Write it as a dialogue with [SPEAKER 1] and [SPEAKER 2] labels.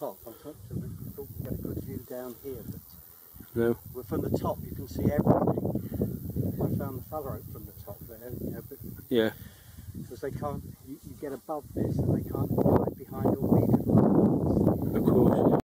[SPEAKER 1] top. I thought we'd get a good view down here, but
[SPEAKER 2] no.
[SPEAKER 1] well, from the top you can see everything. I found the phalarope from the top there, you know, but
[SPEAKER 2] Yeah.
[SPEAKER 1] because they can't, you get above this and they can't hide behind all these.
[SPEAKER 2] Of course.